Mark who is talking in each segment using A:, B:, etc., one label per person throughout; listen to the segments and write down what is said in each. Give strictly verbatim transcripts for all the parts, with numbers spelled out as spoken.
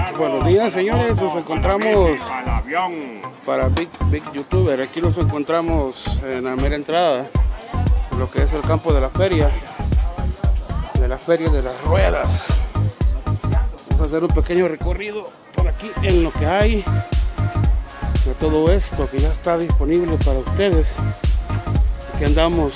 A: Buenos días, señores, nos encontramos para Big, Big YouTuber. Aquí nos encontramos en la mera entrada de lo que es el campo de la feria, de la feria de las ruedas. Vamos a hacer un pequeño recorrido por aquí en lo que hay de todo esto que ya está disponible para ustedes. Aquí andamos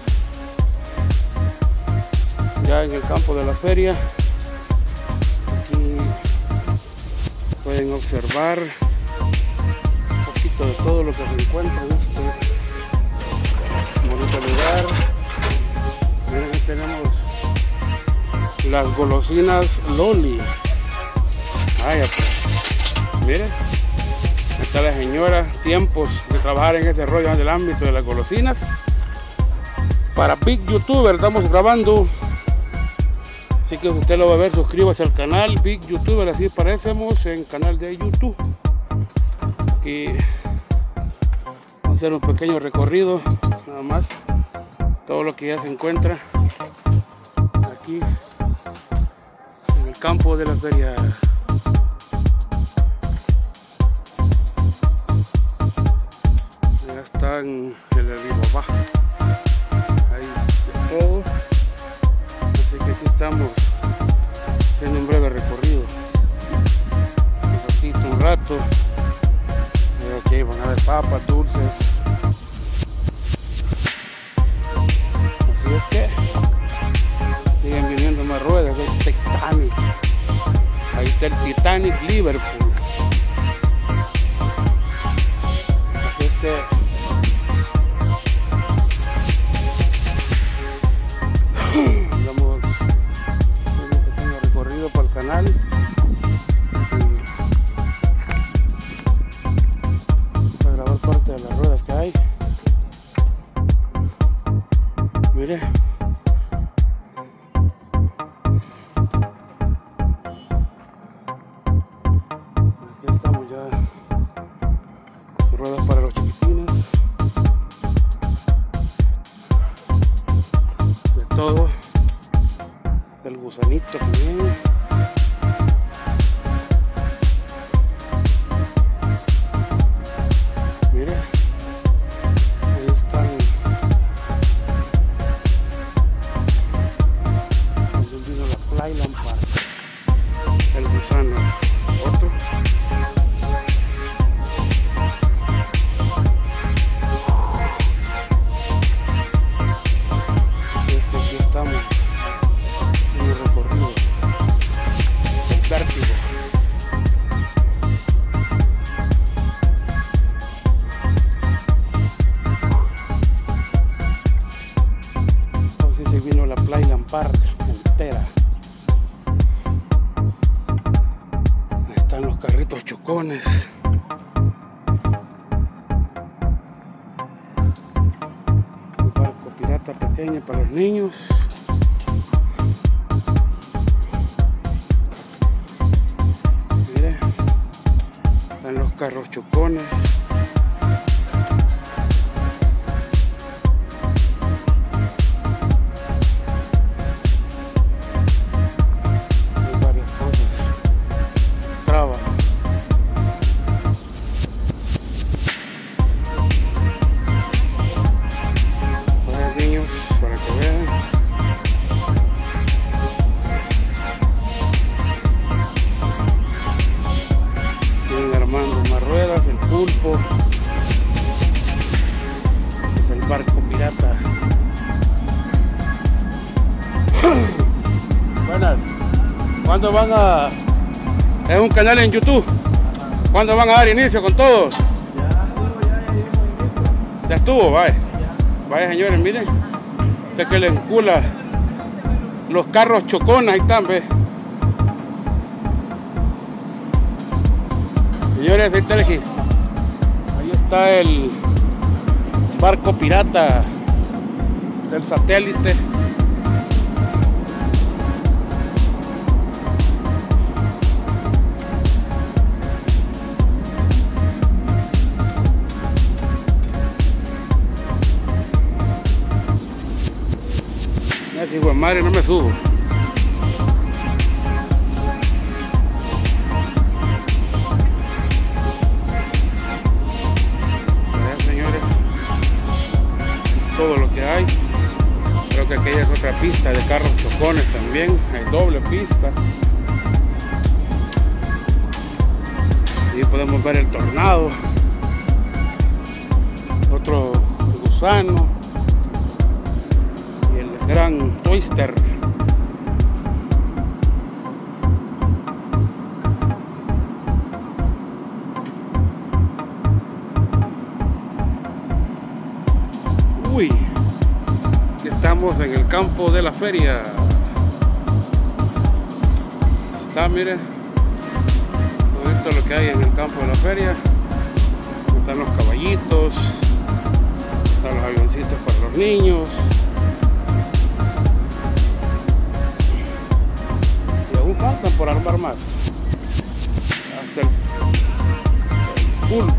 A: ya en el campo de la feria. Aquí pueden observar un poquito de todo lo que se encuentra en este bonito lugar. Miren, aquí tenemos las golosinas Loli. Vaya pues, miren, aquí está la señora, tiempos de trabajar en ese rollo del ámbito de las golosinas. Para Big YouTuber estamos grabando. Así que si usted lo va a ver, suscríbase al canal Big YouTuber, así aparecemos en canal de YouTube. Aquí vamos a hacer un pequeño recorrido, nada más, todo lo que ya se encuentra aquí en el campo de la feria. Ya están en el Alibaba, hay de todo. Así que aquí estamos haciendo un breve recorrido, un ratito, un rato. Y aquí van a ver papas, dulces. Así es que siguen viniendo más ruedas. El Titanic, ahí está el Titanic Liverpool. Así es que para el canal para grabar parte de las ruedas que hay. Mire, aquí estamos ya, ruedas para los chiquitines, de todo, del gusanito también. Mire, ahí están vino la Playland Park, el gusano, otro. Y es que aquí estamos en el recorrido, el vértigo. Se vino la Playland Park entera. Ahí están los carritos chocones. Un barco pirata pequeño para los niños. Mire, están los carros chocones. Para que vean, siguen armando más ruedas, el pulpo, este es el barco pirata. Buenas, ¿cuándo van a...? Es un canal en YouTube, ¿cuándo van a dar inicio con todo?
B: Ya estuvo, ya, ya dimos inicio.
A: Ya estuvo, vaya, vaya señores, miren. Usted que le encula los carros chocones, ahí están, ve. Señores, ahí está el, ahí está el barco pirata del satélite. Hijo de madre, no me subo. también hay doble pista. Y podemos ver el tornado, otro gusano y el gran twister. Uy, estamos en el campo de la feria. Está, mire, todo lo que hay en el campo de la feria. Están los caballitos, están los avioncitos para los niños. Y aún faltan por armar más. Hasta el, el pulpo.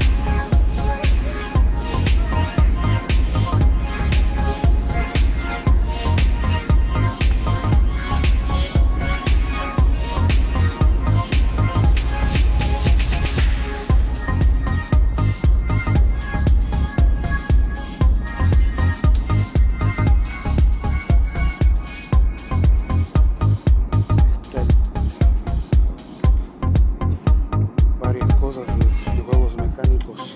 A: Cosas de juegos mecánicos.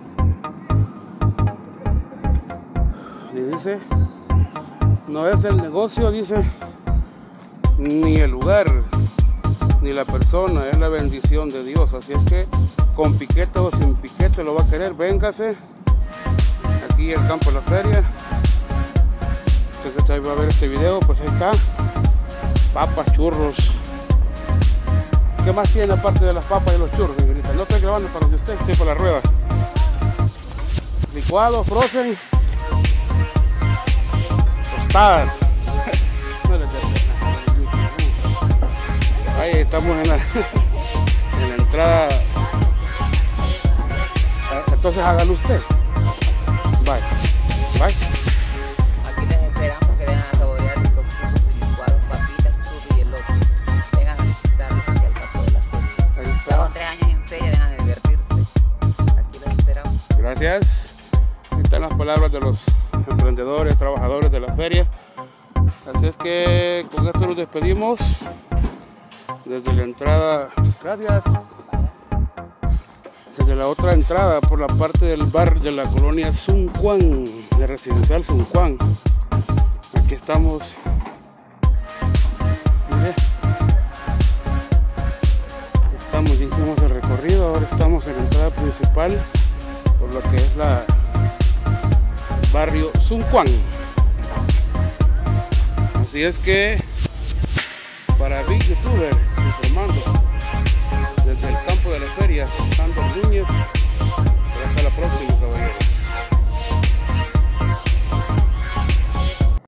A: Y dice, no es el negocio, dice, ni el lugar, ni la persona, es la bendición de Dios. Así es que con piquete o sin piquete lo va a querer, véngase aquí al campo de la feria. Usted que va a ver este video, pues ahí está, papas, churros. ¿Qué más tiene aparte de las papas y los churros, señorita? No estoy grabando para que usted esté por la rueda. Licuado, frozen, tostadas. Ahí estamos en la, en la entrada. Entonces hágalo usted. Bye. Bye.
C: Aquí les esperamos que vengan a saborear los licuados, papitas, churros y elote. Vengan a visitarnos aquí al campo de la feria.
A: Ahí está.
C: Llevamos tres años en feria, vengan a divertirse. Aquí los esperamos.
A: Gracias. Ahí están las palabras de los emprendedores, trabajadores de la feria. Así es que con esto nos despedimos desde la entrada. Gracias. Desde la otra entrada por la parte del bar de la colonia Sun Quan, de Residencial Sun Quan. Aquí estamos. Mire. Estamos, ya hicimos el recorrido, ahora estamos en la entrada principal por lo que es la el barrio Sun Quan. Así es que para Big YouTuber